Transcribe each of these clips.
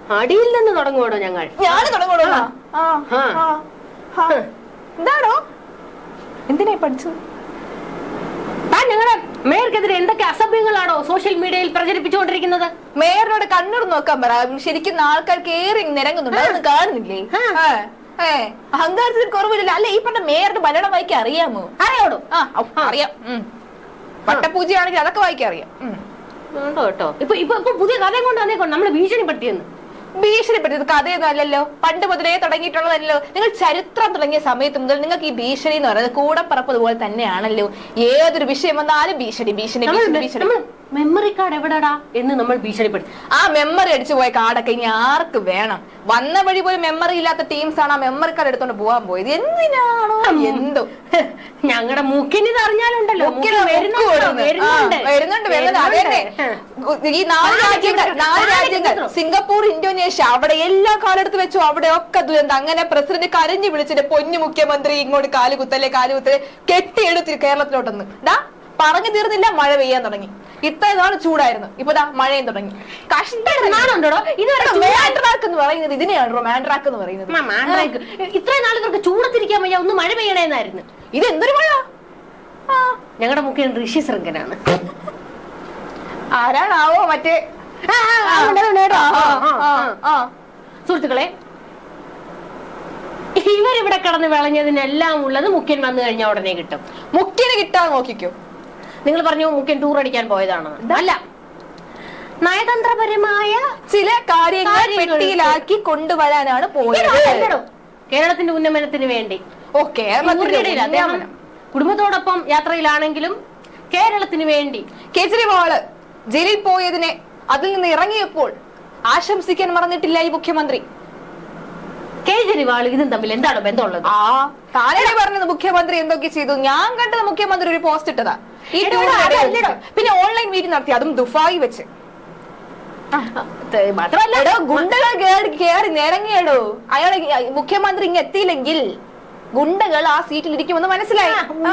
അടിയിൽ നിന്ന് തുടങ്ങുവാണോ ഞങ്ങൾ? ഞാൻ തുടങ്ങണോ? എന്താണോ എന്തിനാ പഠിച്ചത്? താൻ ഞങ്ങളുടെ മേയർക്കെതിരെ എന്തൊക്കെ അസഭ്യങ്ങളാണോ സോഷ്യൽ മീഡിയയിൽ പ്രചരിപ്പിച്ചുകൊണ്ടിരിക്കുന്നത്? മേയറിനോട് കണ്ണൂർ നോക്കാൻ പറ. ശരിക്കും ആൾക്കാർക്ക് ഏറി നിരങ്ങുന്നുണ്ട്, അതൊന്നും കാണുന്നില്ലേ? അഹങ്കാരത്തിന് കുറവില്ല. അല്ലെ ഈ പറഞ്ഞ മേയറുടെ മലയാളം വായിക്കാൻ അറിയാമോ? അറിയാമോ? അറിയാം. പട്ടപൂജയാണെങ്കിൽ അതൊക്കെ വായിക്കാൻ അറിയാം കേട്ടോ. ഇപ്പൊ പുതിയ കഥയും കൊണ്ട് വന്നേക്കോ നമ്മള് ഭീഷണിപ്പെടുത്തിയെന്ന്. ഭീഷണിപ്പെടുത്തിയത് കഥയൊന്നും അല്ലല്ലോ, പണ്ട് മുതലേ തുടങ്ങിയിട്ടുള്ളതല്ലോ. നിങ്ങൾ ചരിത്രം തുടങ്ങിയ സമയത്ത് മുതൽ നിങ്ങൾക്ക് ഈ ഭീഷണി എന്ന് പറയുന്നത് കൂടപ്പറപ്പ് പോലെ തന്നെയാണല്ലോ. ഏതൊരു വിഷയം വന്നാലും ഭീഷണി ഭീഷണി ഭീഷണി. മെമ്മറി കാർഡ് എവിടെടാ എന്ന് നമ്മൾ ഭീഷണിപ്പെടുത്തി. ആ മെമ്മറി അടിച്ചു പോയ കാർഡൊക്കെ ഇനി ആർക്ക് വേണം? വന്ന വഴി പോലും മെമ്മറി ഇല്ലാത്ത ടീംസ് ആണ് ആ മെമ്മറി കാർഡ് എടുത്തോണ്ട് പോകാൻ പോയത്. എന്തിനാണോ എന്തോ ഞങ്ങളുടെ മുക്കിന് ഇത് അറിഞ്ഞാലുണ്ടല്ലോ. വരുന്നുണ്ട്. അതന്നെ ഈ 4 രാജ്യങ്ങൾ സിംഗപ്പൂർ, ഇന്തോനേഷ്യ, അവിടെ എല്ലാ കാലെടുത്ത് വെച്ചു. അവിടെ ഒക്കെ ദുരന്തം. അങ്ങനെ പ്രസിഡന്റ് കരഞ്ഞു വിളിച്ചിട്ട് പൊന്നു മുഖ്യമന്ത്രി ഇങ്ങോട്ട് കാലുകുത്തല്ലേ കെട്ടിയെടുത്ത് കേരളത്തിലോട്ടൊന്ന് പറഞ്ഞു തീർന്നില്ല. മഴ പെയ്യാൻ തുടങ്ങി. ഇത്ര നാൾ ചൂടായിരുന്നു, ഇപ്പൊ മഴയും തുടങ്ങി. കഷ്ടമാണുണ്ടോ എന്ന് പറയുന്നത് ഇതിനെയാണോ മാൻഡ്രാക്ക് എന്ന് പറയുന്നത്? ഇത്രയും നാൾ ഇവർക്ക് ചൂടത്തിരിക്കാൻ വയ്യ, ഒന്ന് മഴ പെയ്യണേന്നായിരുന്നു. ഇത് എന്തൊരു മഴ? ഞങ്ങളുടെ മുഖ്യൻ ഋഷി ശൃംഖനാണ്. ആരാണാവോ മറ്റേ? സുഹൃത്തുക്കളെ, ഇവരിവിടെ കിടന്ന് വിളഞ്ഞതിനെല്ലാം ഉള്ളത് മുഖ്യൻ വന്നു കഴിഞ്ഞാൽ ഉടനെ കിട്ടും. മുഖ്യന് കിട്ടാൻ നോക്കിക്കോ. നിങ്ങൾ പറഞ്ഞു മുഖ്യൻ ടൂർ അടിക്കാൻ പോയതാണ്. അല്ല, നയതന്ത്രപരമായ ചില കാര്യങ്ങൾ പെട്ടിയിലാക്കി കൊണ്ടുവരാനാണ് പോയത്. കേരളത്തിന്റെ ഉന്നമനത്തിന് വേണ്ടി. കേരളത്തിന്റെ കുടുംബത്തോടൊപ്പം യാത്രയിലാണെങ്കിലും കേരളത്തിന് വേണ്ടി. കേജ്രിവാള് ജയിലിൽ പോയതിനെ അതിൽ നിന്ന് ഇറങ്ങിയപ്പോൾ ആശംസിക്കാൻ മറന്നിട്ടില്ല ഈ മുഖ്യമന്ത്രി. കേജ്രിവാൾ ഇതും തമ്മിൽ എന്താണ് ബന്ധമുള്ളത്? താനേ പറഞ്ഞത് മുഖ്യമന്ത്രി എന്തൊക്കെ ചെയ്തു. ഞാൻ കണ്ടത് മുഖ്യമന്ത്രി ഒരു പോസ്റ്റ് ഇട്ടതാ. പിന്നെ ഓൺലൈൻ മീറ്റിംഗ് നടത്തി, അതും ദുബായി വെച്ച്. മാത്രമല്ല ഗുണ്ടകൾ കേറി നിരങ്ങിയടോ. അയാളെ മുഖ്യമന്ത്രി ഇങ്ങ് എത്തിയില്ലെങ്കിൽ ഗുണ്ടകൾ ആ സീറ്റിൽ ഇരിക്കുമെന്ന് മനസ്സിലായി.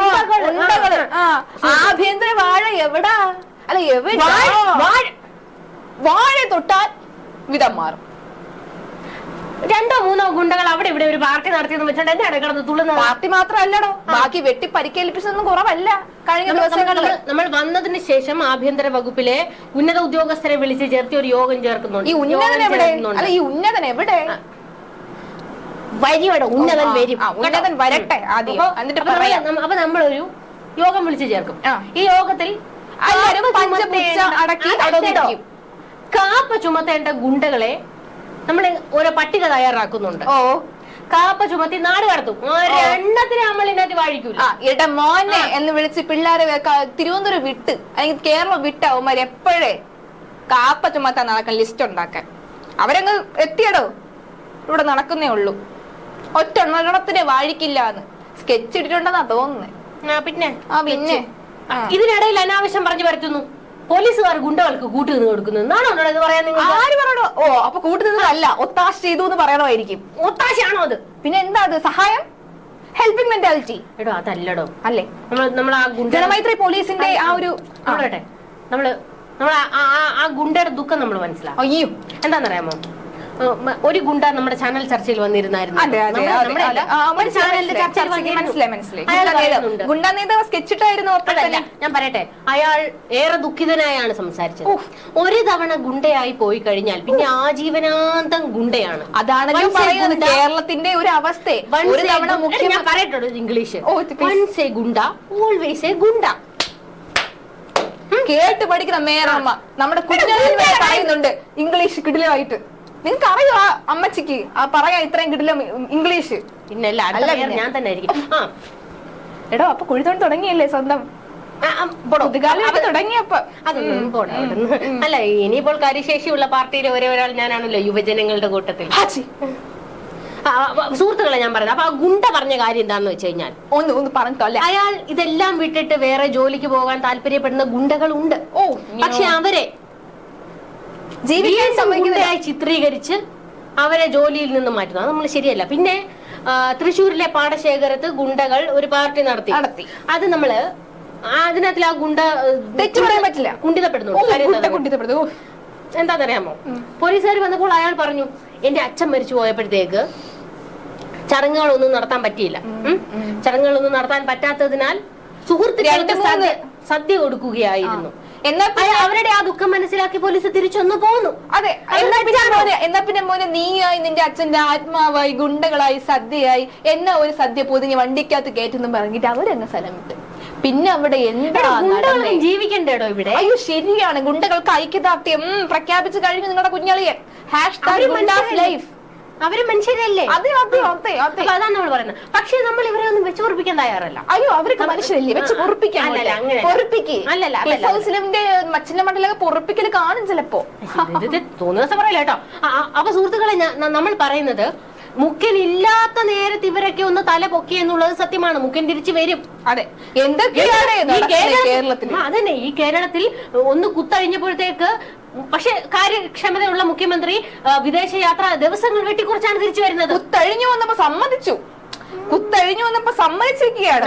ആഭ്യന്തര വാഴ എവിടാ? അല്ല, വാഴ തൊട്ടാൽ വിധം മാറും. 2 or 3 ഗുണ്ടകൾ അവിടെ ഇവിടെ ഒരു പാർട്ടി നടത്തിയെന്ന് വെച്ചിട്ട് എന്താണ് കിടന്ന് തുള്ളുന്നത്? പാർട്ടി മാത്രമല്ലടോ, ബാക്കി വെട്ടി പരിക്കേൽപ്പിച്ചതൊന്നും കുറവല്ല. കഴിഞ്ഞ ദിവസങ്ങളിൽ നമ്മൾ വന്നതിന് ശേഷം ആഭ്യന്തര വകുപ്പിലെ ഉന്നത ഉദ്യോഗസ്ഥരെ വിളിച്ച് ചേർത്തി ഒരു യോഗം ചേർക്കുന്നുണ്ട്. ഈ ഉന്നതൻ എവിടെ? ഈ ഉന്നതൻ എവിടെ? വരിയുടെ ഉന്നതൻ വരും. ഉന്നതൻ വരട്ടെ ആദ്യം, എന്നിട്ട് പറയാം. അപ്പൊ നമ്മളൊരു യോഗം വിളിച്ചു ചേർക്കും. ഈ യോഗത്തിൽ കാപ്പ ചുമത്തേണ്ട ഗുണ്ടകളെ നമ്മൾ ഓരോ പട്ടിക തയ്യാറാക്കുന്നുണ്ട്. കാപ്പ ചുമത്തി നാട് കടത്തും. എണ്ണത്തിന് നമ്മൾ ഇതിനകത്ത് വാഴിക്കൂല. മോനെ എന്ന് വിളിച്ച് പിള്ളേരെ തിരുവനന്തപുരം വിട്ട് അല്ലെങ്കിൽ കേരളം വിട്ട് അവന്മാര് എപ്പോഴേ കാപ്പ ചുമത്താൻ നടക്കാൻ ലിസ്റ്റ് ഉണ്ടാക്കാൻ അവരങ്ങ് എത്തിയടോ. ഇവിടെ നടക്കുന്നേ ഉള്ളൂ. ഒറ്റ എണ്ണത്തിനെ വാഴിക്കില്ല എന്ന് സ്കെച്ച് ഇട്ടിട്ടുണ്ടെന്നാ തോന്നുന്നേ. പിന്നെ ഇതിനിടയിൽ അനാവശ്യം പറഞ്ഞു വരുത്തുന്നു. പോലീസുകാർ ഗുണ്ടകൾക്ക് കൂട്ടുനിന്ന് കൊടുക്കുന്നു. എന്നാണോ ഇത് പറയാൻ? ആര് പറയണോ? അപ്പൊ കൂട്ടുനിന്നതല്ല, ഒത്താശ ചെയ്തു എന്ന് പറയണമായിരിക്കും. ഒത്താശയാണോ അത്? പിന്നെ എന്താ അത്? സഹായം, ഹെൽപ്പിംഗ് മെന്റാലിറ്റി. എടോ അതല്ലടോ. അല്ലേ? നമ്മൾ ആ ജനമൈത്രി പോലീസിന്റെ ആ ഒരു നമ്മള് ആ ഗുണ്ടയുടെ ദുഃഖം നമ്മൾ മനസ്സിലാക്കും. അയ്യോ, എന്താണെന്നറിയാമോ? ഒരു ഗുണ്ട നമ്മുടെ ചാനൽ ചർച്ചയിൽ വന്നിരുന്നായിരുന്നു. ഞാൻ പറയട്ടെ, അയാൾ ഏറെ ദുഃഖിതനായാണ് സംസാരിച്ചത്. ഒരു തവണ ഗുണ്ടയായി പോയി കഴിഞ്ഞാൽ പിന്നെ ആജീവനാന്തം ഗുണ്ടയാണ്. അതാണ് പറയുന്നത് കേരളത്തിന്റെ ഒരു അവസ്ഥ. ഞാൻ പറയട്ടോ English. Once a goonda always a goonda. കേട്ട് പഠിക്കുന്ന മേയറമ്മ നമ്മുടെ കുട്ടികളിൽ പറയുന്നുണ്ട് ഇംഗ്ലീഷ് കിടിലമായിട്ട്. നിങ്ങക്ക് അറിയോ ആ അമ്മച്ചിക്ക് പറയാ ഇത്രയും കിട്ടില്ല ഇംഗ്ലീഷ്? പിന്നെ ഞാൻ തന്നെ ആയിരിക്കും. എടോ, അപ്പൊ കുഴിത്തോണ്ട് തുടങ്ങിയല്ലേ സ്വന്തം തുടങ്ങിയപ്പോ? അല്ല, ഇനിയിപ്പോൾ കാര്യശേഷിയുള്ള പാർട്ടിയിലെ ഒരാൾ ഞാനാണല്ലോ യുവജനങ്ങളുടെ കൂട്ടത്തിൽ. സുഹൃത്തുക്കളെ ഞാൻ പറയുന്നത്. അപ്പൊ ആ ഗുണ്ട പറഞ്ഞ കാര്യം എന്താന്ന് വെച്ച് കഴിഞ്ഞാൽ ഒന്ന് പറഞ്ഞോ. അയാൾ ഇതെല്ലാം വിട്ടിട്ട് വേറെ ജോലിക്ക് പോകാൻ താല്പര്യപ്പെടുന്ന ഗുണ്ടകൾ ഉണ്ട്. പക്ഷെ അവരെ ജീവിക്കാൻ ചിത്രീകരിച്ച് അവരെ ജോലിയിൽ നിന്ന് മാറ്റുന്നു. അത് നമ്മൾ ശരിയല്ല. പിന്നെ തൃശ്ശൂരിലെ പാടശേഖരത്ത് ഗുണ്ടകൾ ഒരു പാർട്ടി നടത്തി. അത് നമ്മള് അതിനകത്തിൽ ആ ഗുണ്ട തെറ്റു പറയാൻ പറ്റില്ല. കുണ്ടിതപ്പെടുന്നു. എന്താണെന്നറിയാമോ? പോലീസുകാർ വന്നപ്പോൾ അയാൾ പറഞ്ഞു എന്റെ അച്ഛൻ മരിച്ചു പോയപ്പോഴത്തേക്ക് ചടങ്ങുകളൊന്നും നടത്താൻ പറ്റിയില്ല. ചടങ്ങുകളൊന്നും നടത്താൻ പറ്റാത്തതിനാൽ സുഹൃത്തുക്കൾക്ക് സദ്യ കൊടുക്കുകയായിരുന്നു. എന്നാ അവരുടെ ആ ദുഃഖം മനസ്സിലാക്കി പോലീസ് തിരിച്ചൊന്നു പോന്നു. അതെ, എന്നാ പിന്നെ മോനെ നീയായി നിന്റെ അച്ഛന്റെ ആത്മാവായി ഗുണ്ടകളായി സദ്യയായി എന്നാ ഒരു സദ്യ പൊതിഞ്ഞ് വണ്ടിക്കകത്ത് കയറ്റെന്നും പറഞ്ഞിട്ട് അവരെന്നെ സ്ഥലം വിട്ട്. പിന്നെ അവിടെ എന്താ ജീവിക്കണ്ടേടോ ഇവിടെ? അയ്യോ ശരിയാണ്, ഗുണ്ടകൾക്ക് ഐക്യദാർഢ്യം പ്രഖ്യാപിച്ചു കഴിഞ്ഞു നിങ്ങളുടെ കുഞ്ഞളിയെ. #ലൈഫ്. അവര് മനുഷ്യരല്ലേ? അതെ അതെ അതെ അതെ, അതാണ് നമ്മൾ പറയുന്നത്. പക്ഷെ നമ്മൾ ഇവരെ ഒന്നും വെച്ച് പൊറിപ്പിക്കാൻ തയ്യാറല്ല. അയ്യോ അവർക്ക് മനുഷ്യരല്ലേ, വെച്ച് പൊറിപ്പിക്കാൻ മച്ചിന്റെ മണ്ടലൊക്കെ പൊറിപ്പിക്കല് കാണും ചിലപ്പോ. തോന്നുന്ന ദിവസം പറയില്ല കേട്ടോ. അപ്പൊ സുഹൃത്തുക്കളെ, നമ്മൾ പറയുന്നത് മുഖ്യൻ ഇല്ലാത്ത നേരത്ത് ഇവരൊക്കെ ഒന്ന് തല പൊക്കി എന്നുള്ളത് സത്യമാണ്. മുഖ്യൻ തിരിച്ചു വരും. അതെ, എന്തൊക്കെയാണ് കേരളത്തിൽ. അതന്നെ, ഈ കേരളത്തിൽ ഒന്ന് കുത്തഴിഞ്ഞപ്പോഴത്തേക്ക് പക്ഷെ കാര്യക്ഷമതയുള്ള മുഖ്യമന്ത്രി വിദേശ യാത്ര ദിവസങ്ങൾ വെട്ടിക്കുറച്ചാണ് തിരിച്ചു വരുന്നത്. കുത്തഴിഞ്ഞു വന്നപ്പോ സമ്മതിച്ചു, കുത്തഴിഞ്ഞു വന്നപ്പോ സമ്മതിച്ചിരിക്കുകയാണ്.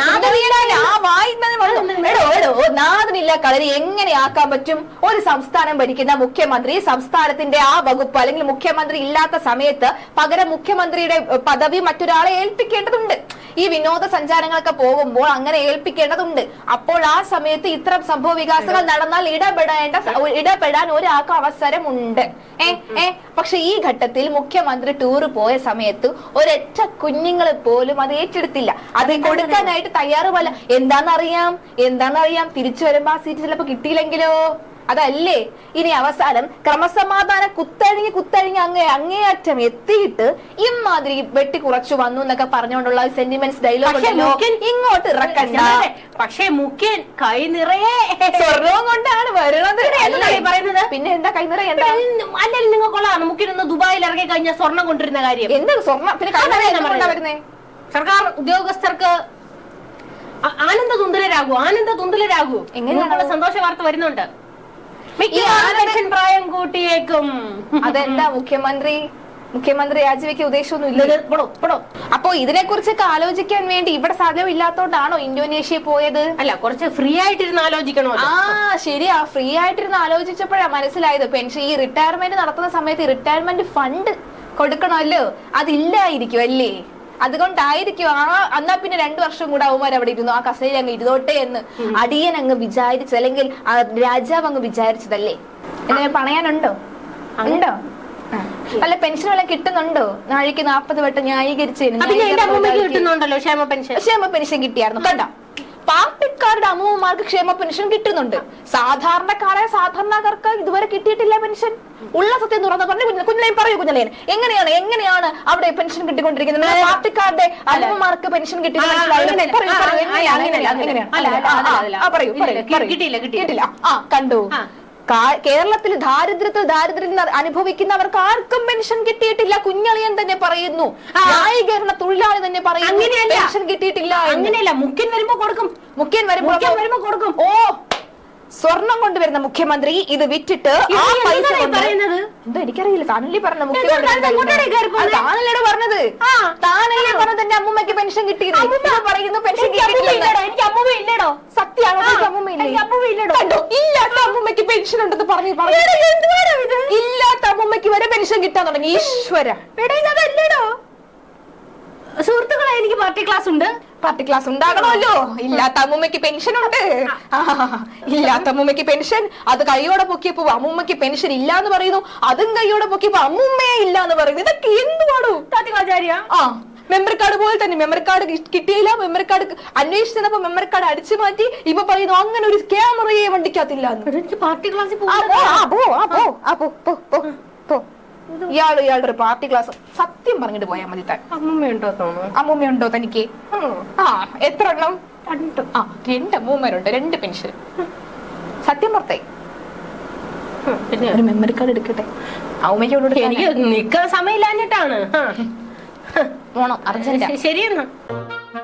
നാഥനില്ല കളരി എങ്ങനെയാക്കാൻ പറ്റും? ഒരു സംസ്ഥാനം ഭരിക്കുന്ന മുഖ്യമന്ത്രി സംസ്ഥാനത്തിന്റെ ആ വകുപ്പ് അല്ലെങ്കിൽ മുഖ്യമന്ത്രി ഇല്ലാത്ത സമയത്ത് പകരം മുഖ്യമന്ത്രിയുടെ പദവി മറ്റൊരാളെ ഏൽപ്പിക്കേണ്ടതുണ്ട്. ഈ വിനോദസഞ്ചാരങ്ങളൊക്കെ പോകുമ്പോൾ അങ്ങനെ ഏൽപ്പിക്കേണ്ടതുണ്ട്. അപ്പോൾ ആ സമയത്ത് ഇത്തരം സംഭവ വികാസങ്ങൾ നടന്നാൽ ഇടപെടാൻ ഒരാൾക്ക് അവസരമുണ്ട്. പക്ഷെ ഈ ഘട്ടത്തിൽ മുഖ്യമന്ത്രി ടൂറ് പോയ സമയത്ത് ഒരൊറ്റ കുഞ്ഞുങ്ങളെ പോലും അത് ഏറ്റെടുത്തില്ല, അത് കൊടുക്കാനായിട്ട് തയ്യാറുമല്ല. എന്താണെന്നറിയാം തിരിച്ചു വരുമ്പോ ആ സീറ്റ് ചിലപ്പോ കിട്ടിയില്ലെങ്കിലോ? അതല്ലേ ഇനി അവസാനം ക്രമസമാധാനം കുത്തഴിഞ്ഞ് അങ്ങേയറ്റം എത്തിയിട്ട് ഇമാതിരി വെട്ടിക്കുറച്ചു വന്നു എന്നൊക്കെ പറഞ്ഞുകൊണ്ടുള്ള സെന്റിമെന്റ്സ് ഡയലോഗ് ഇങ്ങോട്ട് ഇറക്കണ്ട. പക്ഷേ മുഖ്യൻ കൈ നിറയെ സ്വർണവും കൊണ്ടാണ് വരുന്നത് പറയുന്നത്. പിന്നെ എന്താ കൈ നിറയെ? അല്ലെങ്കിൽ നിങ്ങൾക്കുള്ളതാണ് മുഖ്യൻ ഒന്ന് ദുബായിൽ ഇറങ്ങി കഴിഞ്ഞാൽ സ്വർണം കൊണ്ടിരുന്ന കാര്യം. എന്താ സ്വർണ്ണം? പിന്നെ കൈ നിറയെ വരുന്നേ? സർക്കാർ ഉദ്യോഗസ്ഥർക്ക് ആനന്ദ തുന്തലരാകൂ എങ്ങനെയുള്ള സന്തോഷ വാർത്ത വരുന്നുണ്ട്. പ്രായം കൂട്ടിയേക്കും. അതെന്താ മുഖ്യമന്ത്രി രാജിവെക്കാൻ ഉദ്ദേശമൊന്നും ഇല്ല. അപ്പൊ ഇതിനെ കുറിച്ചൊക്കെ ആലോചിക്കാൻ വേണ്ടി ഇവിടെ സ്ഥലം ഇല്ലാത്തോണ്ടാണോ ഇന്തോനേഷ്യ പോയത്? അല്ല, കുറച്ച് ഫ്രീ ആയിട്ടിരുന്ന് ആലോചിക്കണോ? ശരിയാ, ഫ്രീ ആയിട്ടിരുന്ന് ആലോചിച്ചപ്പോഴാ മനസ്സിലായത് പെൻഷൻ ഈ റിട്ടയർമെന്റ് നടത്തുന്ന സമയത്ത് റിട്ടയർമെന്റ് ഫണ്ട് കൊടുക്കണമല്ലോ, അതില്ലായിരിക്കും അല്ലേ? അതുകൊണ്ടായിരിക്കും എന്നാ പിന്നെ 2 വർഷം കൂടെ അവന്മാർ അവിടെ ഇരുന്നു, ആ കസേര അങ്ങ് ഇരുന്നോട്ടെ എന്ന് അടിയൻ അങ്ങ് വിചാരിച്ചു, അല്ലെങ്കിൽ രാജാവ് അങ്ങ് വിചാരിച്ചതല്ലേ? എന്നെ പണയാനുണ്ടോ? അല്ല പെൻഷൻ വല്ലതും കിട്ടുന്നുണ്ടോ? നാഴിക്ക് 40 വട്ടം ന്യായീകരിച്ചു കിട്ടുന്നുണ്ടല്ലോ ക്ഷേമ പെൻഷൻ കിട്ടിയായിരുന്നു. കണ്ടോ, പാർട്ടിക്കാരുടെ അമ്മൂമ്മമാർക്ക് ക്ഷേമ പെൻഷൻ കിട്ടുന്നുണ്ട്. സാധാരണക്കാർക്ക് ഇതുവരെ കിട്ടിയിട്ടില്ല പെൻഷൻ. ഉള്ള സത്യം തുറന്ന് പറഞ്ഞു കുഞ്ഞലേൻ എങ്ങനെയാണ് അവിടെ പെൻഷൻ കിട്ടിക്കൊണ്ടിരിക്കുന്നത്? പാർട്ടിക്കാരുടെ അമ്മമാർക്ക് പെൻഷൻ കിട്ടിയിട്ടില്ല. കണ്ടു, കേരളത്തിൽ ദാരിദ്ര്യത്തിൽ അനുഭവിക്കുന്നവർക്ക് ആർക്കും പെൻഷൻ കിട്ടിയിട്ടില്ല. കുഞ്ഞളിയൻ തന്നെ പറയുന്നു, ന്യായീകരണ തൊഴിലാളി തന്നെ പറയുന്നു പെൻഷൻ കിട്ടിയിട്ടില്ല. അങ്ങനെയല്ല, മുഖ്യൻ വരുമ്പോ കൊടുക്കും. ഓ, സ്വർണം കൊണ്ടുവരുന്ന മുഖ്യമന്ത്രി ഇത് വിറ്റിട്ട് ആ പൈസ പറയുന്നത് എന്തോ എനിക്കറിയില്ല. താനല്ലേ പറഞ്ഞ മുഖ്യമന്ത്രി പറഞ്ഞത്, താനല്ലേ പറഞ്ഞത് എന്റെ അമ്മൂമ്മയ്ക്ക് പെൻഷൻ കിട്ടിയത് പറയുന്നു. പെൻഷൻ ഇല്ലടോ, സത്യമാണോ? അമ്മൂമ്മയില്ലടോ, ഇല്ലാത്ത അമ്മൂമ്മയ്ക്ക് പെൻഷൻ ഉണ്ടെന്ന് പറഞ്ഞു. ഇല്ലാത്ത അമ്മൂമ്മയ്ക്ക് വരെ പെൻഷൻ കിട്ടാൻ തുടങ്ങി. ഈശ്വര, സുഹൃത്തുക്കളെ, എനിക്ക് പാർട്ടി ക്ലാസ് ഉണ്ടാകണമല്ലോ. ഇല്ലാത്ത അമ്മൂമ്മയ്ക്ക് പെൻഷൻ ഉണ്ട്. ഇല്ലാത്ത അമ്മൂമ്മയ്ക്ക് പെൻഷൻ, അത് കൈയോടെ പൊക്കിയപ്പോ അമ്മൂമ്മയ്ക്ക് പെൻഷൻ ഇല്ല എന്ന് പറയുന്നു. അതും കൈയോടെ പൊക്കിയപ്പോ അമ്മൂമ്മയെ ഇല്ല എന്ന് പറയുന്നു. ഇതൊക്കെ എന്തുവാണോ? മെമ്മറി കാർഡ് പോലെ തന്നെ മെമ്മറി കാർഡ് കിട്ടിയില്ല. മെമ്മറി കാർഡ് അന്വേഷിച്ചപ്പോ മെമ്മറി കാർഡ് അടിച്ചു മാറ്റി. ഇപ്പൊ പറയുന്നു അങ്ങനെ ഒരു ക്യാമറയെ വണ്ടിക്കകത്തില്ല. പാർട്ടി ക്ലാസ്സിൽ ഇയാളുടെ ഒരു പാർട്ടി ക്ലാസ് സത്യം പറഞ്ഞിട്ട് പോയാൽ മതി. അമ്മൂമ്മയുണ്ടോ തനിക്ക്? എത്ര എണ്ണം? 2 അമ്മൂമ്മരുണ്ട്, 2 പെൻഷൻ. സത്യം പുറത്തേ ഒരു മെമ്മറി കാർഡ് എടുക്കട്ടെ. അമ്മൂമ്മയ്ക്ക് എനിക്ക് നിക്കാൻ സമയമില്ലാഞ്ഞിട്ടാണ്. പോണം അർജന്റ്. ശരിയെന്നാ.